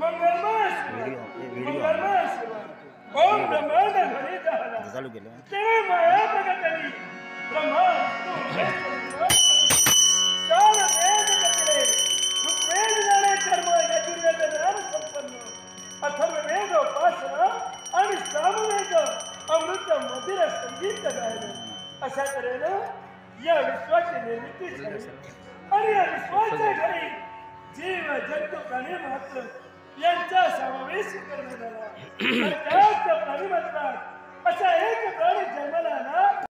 मंगलमय मंगलमय ओम ब्रह्मांड घरी झाला चालू केलं तेरे माया प्रगटली ब्रह्मा चाल वेद गतले ऋग्वेद जाणे कर्म यजुर्वेद ज्ञान संपन्न अथर्ववेद उपासना आणि सामवेद अमृत मधुर संगीत गायन अशा तऱ्हेने या विश्वाची निर्मिती झाली आणि या विश्वाच्या घरी जीव जंतू प्राणी मात्र यांचा समावेश करण्यात आला. त्याच प्राणीमात्रात असा एक प्राणी जन्माला आला